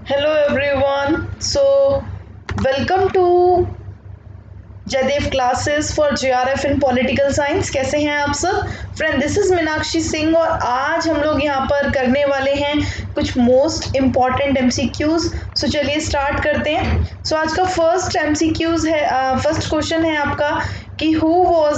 Hello everyone. So, welcome to Jaidev classes for JRF in political science. कैसे हैं आप सब friend? This is Meenakshi Singh और आज हम लोग यहाँ पर करने वाले हैं कुछ मोस्ट इम्पॉर्टेंट MCQs। सो चलिए स्टार्ट करते हैं। सो आज का फर्स्ट MCQs है, फर्स्ट क्वेश्चन है आपका कि who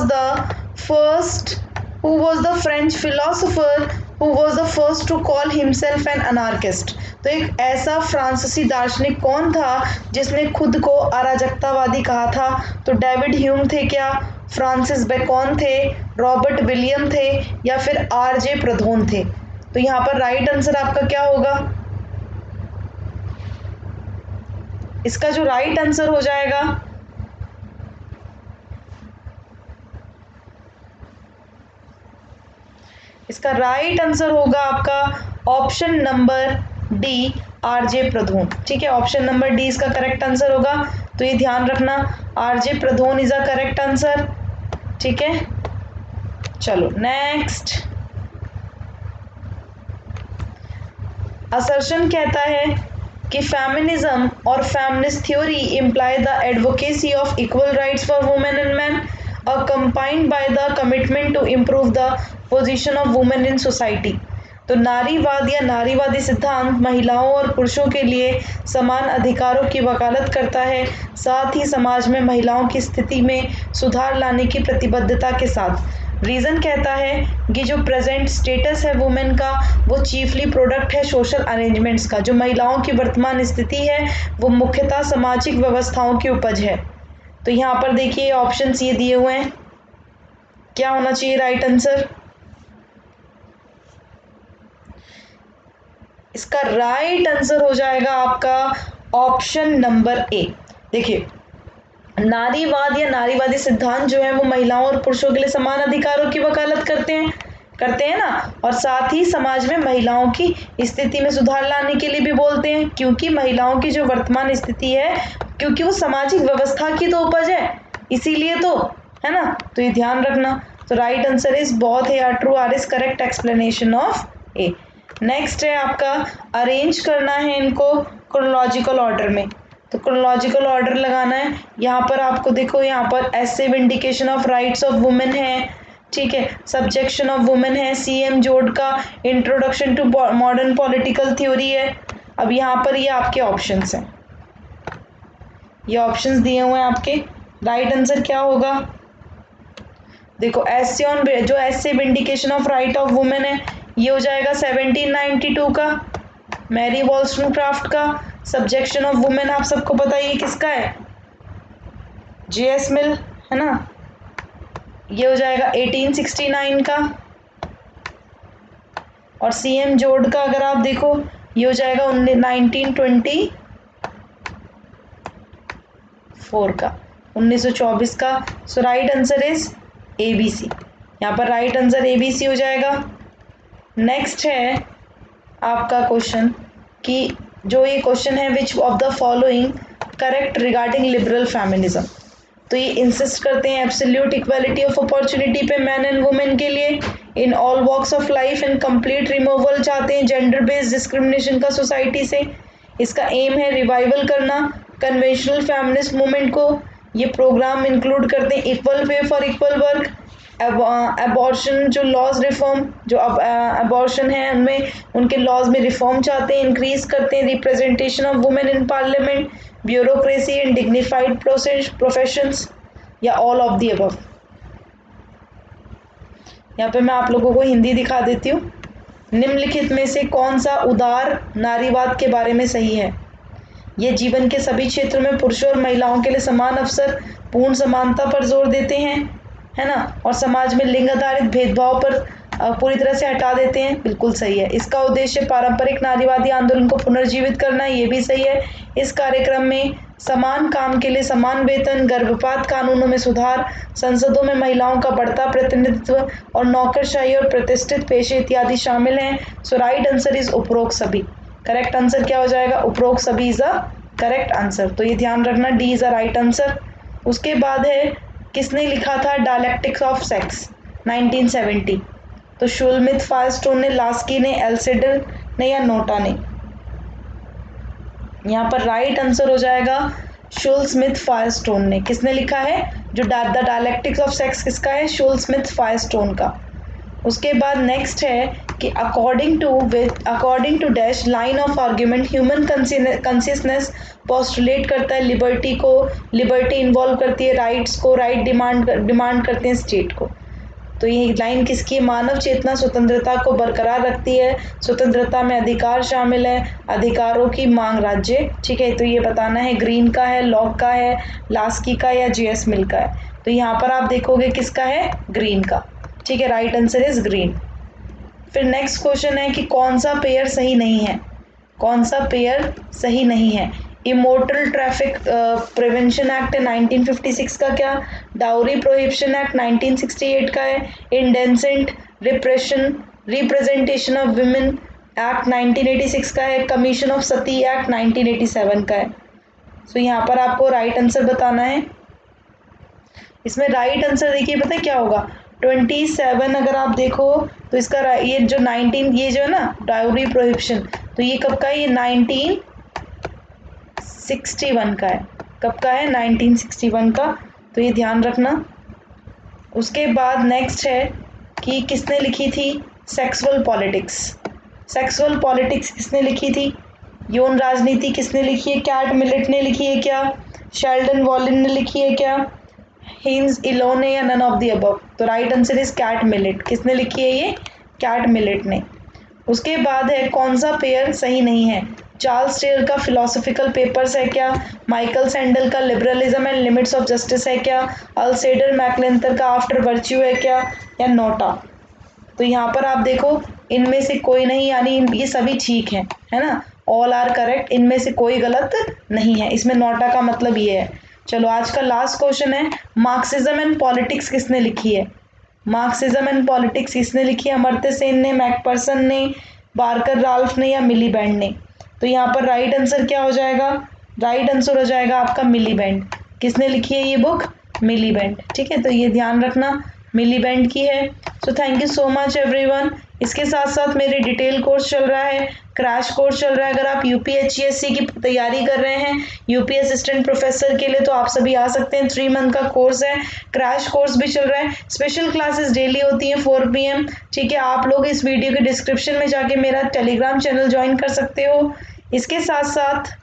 was the French philosopher who was the first to call himself an anarchist। तो एक ऐसा फ्रांसीसी दार्शनिक कौन था जिसने खुद को अराजकतावादी कहा था? तो डेविड ह्यूम थे क्या, फ्रांसिस बेकन थे, रॉबर्ट विलियम थे या फिर RJ प्रधोन थे? तो यहाँ पर राइट आंसर आपका क्या होगा? इसका जो राइट आंसर हो जाएगा इसका राइट आंसर होगा आपका option number D, RJ Proudhon. ठीक है, ऑप्शन नंबर डी इसका करेक्ट आंसर होगा। तो ये ध्यान रखना, RJ Proudhon is a correct answer. ठीक है, चलो नेक्स्ट। असर्शन कहता है कि फेमिनिज्म और feminist theory imply the advocacy of equal rights for women and man combined by the commitment to improve the position of women in society. तो नारीवाद या नारीवादी सिद्धांत महिलाओं और पुरुषों के लिए समान अधिकारों की वकालत करता है, साथ ही समाज में महिलाओं की स्थिति में सुधार लाने की प्रतिबद्धता के साथ। रीज़न कहता है कि जो प्रेजेंट स्टेटस है वुमेन का वो चीफली प्रोडक्ट है सोशल अरेंजमेंट्स का। जो महिलाओं की वर्तमान स्थिति है वो मुख्यतः सामाजिक व्यवस्थाओं की उपज है। तो यहाँ पर देखिए ऑप्शंस ये दिए हुए हैं, क्या होना चाहिए राइट आंसर? इसका राइट आंसर हो जाएगा आपका ऑप्शन नंबर ए। देखिए, नारीवाद या नारीवादी सिद्धांत जो है वो महिलाओं और पुरुषों के लिए समान अधिकारों की वकालत करते हैं ना, और साथ ही समाज में महिलाओं की स्थिति में सुधार लाने के लिए भी बोलते हैं, क्योंकि महिलाओं की जो वर्तमान स्थिति है, क्योंकि वो सामाजिक व्यवस्था की तो उपज है, इसीलिए तो है ना। तो ये ध्यान रखना। तो right answer is both A R true R is correct explanation of A. Next है आपका अरेंज करना है इनको क्रोनोलॉजिकल ऑर्डर में। तो क्रोनोलॉजिकल ऑर्डर लगाना है। यहाँ पर आपको देखो, यहाँ पर ऐसे vindication of rights of women है, ठीक है, सब्जेक्शन ऑफ वुमेन है, CM जोड का introduction to modern political theory है। अब यहाँ पर ये आपके ऑप्शंस हैं, ये ऑप्शंस दिए हुए हैं आपके। राइट आंसर क्या होगा? देखो, ऐसे ऑन जो ऐसे vindication of right of women है ये हो जाएगा 1792 का, मैरी वॉल्सटोनक्राफ्ट का। सब्जेक्शन ऑफ वुमेन आप सबको पता है ये किसका है, JS मिल, है ना, ये हो जाएगा 1869 का। और CM जोड का अगर आप देखो ये हो जाएगा 1924 का, 1924 का। So right answer is ABC। यहाँ पर राइट आंसर ABC हो जाएगा। नेक्स्ट है आपका क्वेश्चन कि जो ये क्वेश्चन है which of the following correct regarding liberal feminism. तो ये इंसिस्ट करते हैं एब्सोल्यूट इक्वालिटी ऑफ अपॉर्चुनिटी पे मैन एंड वुमेन के लिए in all walks of life and complete removal चाहते हैं जेंडर बेस्ड डिस्क्रिमिनेशन का सोसाइटी से। इसका एम है रिवाइवल करना कन्वेंशनल फेमिनिस्ट मूवमेंट को। ये प्रोग्राम इंक्लूड करते हैं equal pay for equal work, abortion जो लॉज रिफॉर्म, जो अबॉर्शन है उनमें उनके लॉज में रिफॉर्म चाहते हैं, इंक्रीज करते हैं representation of women in parliament, bureaucracy and dignified professions, या ऑल ऑफ दी अबव। यहाँ पे मैं आप लोगों को हिंदी दिखा देती हूँ। निम्नलिखित में से कौन सा उदार नारीवाद के बारे में सही है? ये जीवन के सभी क्षेत्रों में पुरुषों और महिलाओं के लिए समान अवसर, पूर्ण समानता पर जोर देते हैं, है ना, और समाज में लिंग आधारित भेदभाव पर पूरी तरह से हटा देते हैं। बिल्कुल सही है। इसका उद्देश्य पारंपरिक नारीवादी आंदोलन को पुनर्जीवित करना है, ये भी सही है। इस कार्यक्रम में समान काम के लिए समान वेतन, गर्भपात कानूनों में सुधार, संसदों में महिलाओं का बढ़ता प्रतिनिधित्व और नौकरशाही और प्रतिष्ठित पेशे इत्यादि शामिल हैं। सो राइट आंसर इज उपरोक्त सभी। करेक्ट आंसर क्या हो जाएगा? उपरोक्त सभी इज अ करेक्ट आंसर। तो ये ध्यान रखना, D is a right answer. उसके बाद है किसने लिखा था डायलेक्टिक्स ऑफ सेक्स 1970? तो शुलमिथ फायरस्टोन ने, लास्की ने, एल्सेडर ने या नोटा ने? यहाँ पर राइट आंसर हो जाएगा शूल स्मिथ फायरस्टोन ने। किसने लिखा है? जो द डायलेक्टिक्स ऑफ सेक्स किसका है? शूल स्मिथ फायरस्टोन का। उसके बाद नेक्स्ट है कि according to dash line of argument human consciousness postulate करता है लिबर्टी को, लिबर्टी इन्वॉल्व करती है राइट्स को, राइट डिमांड करते हैं स्टेट को। तो ये लाइन किसकी? मानव चेतना स्वतंत्रता को बरकरार रखती है, स्वतंत्रता में अधिकार शामिल है, अधिकारों की मांग राज्य। ठीक है, तो ये बताना है ग्रीन का है, लॉक का है, लास्की का या जेएस मिल का है। तो यहाँ पर आप देखोगे किसका है? ग्रीन का। ठीक है, राइट आंसर इज ग्रीन। फिर नेक्स्ट क्वेश्चन है कि कौन सा पेयर सही नहीं है? कौन सा पेयर सही नहीं है? इमोरटल ट्रैफिक प्रिवेंशन एक्ट 1956 का क्या? डाउरी प्रोहिबिशन एक्ट 1968 का है? Indecent representation of women act 1986 का है? कमीशन ऑफ सती एक्ट 1987 का है? सो यहाँ पर आपको राइट आंसर बताना है। इसमें राइट आंसर देखिए पता है क्या होगा? 27 अगर आप देखो तो इसका ये जो 19 ये जो है ना डाउरी प्रोहिबिशन, तो ये कब का है? ये 1961 का है। कब का है? 1961 का। तो ये ध्यान रखना। उसके बाद नेक्स्ट है कि किसने लिखी थी सेक्सुअल पॉलिटिक्स? सेक्सुअल पॉलिटिक्स किसने लिखी थी? यौन राजनीति किसने लिखी है? कैट मिलेट ने लिखी है क्या? शेल्डन वॉलिन ने लिखी है क्या? हिंस इलोने या नन ऑफ द अबव? तो right answer is Kate Millett. किसने लिखी है ये? कैट मिलेट ने। उसके बाद है कौन सा पेयर सही नहीं है? चार्ल्स टेलर का फिलोसॉफिकल पेपर्स है क्या? माइकल सैंडल का liberalism and limits of justice है क्या? अल्सेडर मैकलेंथर का आफ्टर वर्च्यू है क्या? या नोटा? तो यहाँ पर आप देखो इनमें से कोई नहीं, यानी ये सभी ठीक है ना? ऑल आर करेक्ट, इनमें से कोई गलत नहीं है। इसमें नोटा का मतलब ये है। चलो आज का लास्ट क्वेश्चन है मार्क्सिज्म एंड पॉलिटिक्स किसने लिखी है? मार्क्सिज्म एंड पॉलिटिक्स किसने लिखी है? अमर्त्य सेन ने, मैकपर्सन ने, बार्कर राल्फ ने या मिलीबैंड ने? तो यहाँ पर राइट आंसर क्या हो जाएगा? राइट आंसर हो जाएगा आपका मिलीबैंड। किसने लिखी है ये बुक? मिलीबैंड। ठीक है, तो ये ध्यान रखना मिलीबैंड की है। So thank you so much everyone. इसके साथ साथ मेरे डिटेल कोर्स चल रहा है, क्रैश कोर्स चल रहा है। अगर आप यूपीएचसीएससी की तैयारी कर रहे हैं यूपी असिस्टेंट प्रोफेसर के लिए तो आप सभी आ सकते हैं। 3 मंथ का कोर्स है, क्रैश कोर्स भी चल रहा है। स्पेशल क्लासेस डेली होती हैं 4 PM। ठीक है, आप लोग इस वीडियो के डिस्क्रिप्शन में जाके मेरा टेलीग्राम चैनल ज्वाइन कर सकते हो। इसके साथ साथ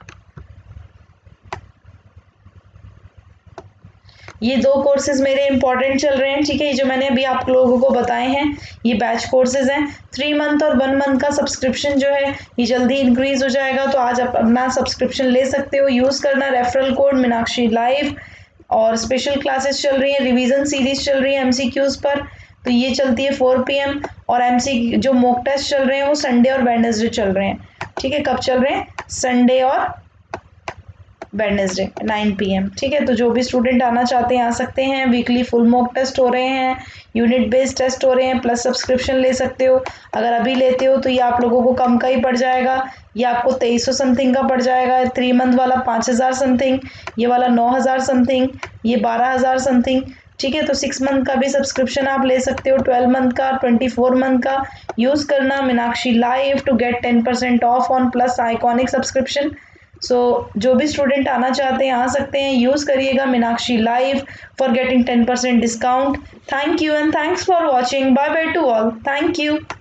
ये 2 कोर्सेज मेरे इंपॉर्टेंट चल रहे हैं। ठीक है, ये जो मैंने अभी आप लोगों को बताए हैं ये बैच कोर्सेज हैं। 3 मंथ और 1 मंथ का सब्सक्रिप्शन जो है ये जल्दी इंक्रीज हो जाएगा, तो आज आप अपना सब्सक्रिप्शन ले सकते हो। यूज़ करना रेफरल कोड मीनाक्षी लाइव। और स्पेशल क्लासेस चल रही हैं, रिवीजन सीरीज चल रही है MCQs पर, तो ये चलती है 4 PM। और MC जो मॉक टेस्ट चल रहे हैं वो संडे और वेडनेसडे चल रहे हैं। ठीक है, कब चल रहे हैं? संडे और वेडनेसडे 9 PM। ठीक है, तो जो भी स्टूडेंट आना चाहते हैं आ सकते हैं। वीकली फुल मॉक टेस्ट हो रहे हैं, यूनिट बेस्ड टेस्ट हो रहे हैं, प्लस सब्सक्रिप्शन ले सकते हो। अगर अभी लेते हो तो ये आप लोगों को कम का ही पड़ जाएगा। ये आपको 2300 समथिंग का पड़ जाएगा। 3 मंथ वाला 5000 समथिंग, ये वाला 9000 समथिंग, ये 12000 समथिंग। ठीक है, तो 6 मंथ का भी सब्सक्रिप्शन आप ले सकते हो, 12 मंथ का, 24 मंथ का। यूज़ करना Meenakshi live to get 10% off on plus iconic subscription. So जो भी स्टूडेंट आना चाहते हैं आ सकते हैं। यूज़ करिएगा Meenakshi live for getting 10% discount. Thank you and thanks for watching. Bye bye to all. Thank you.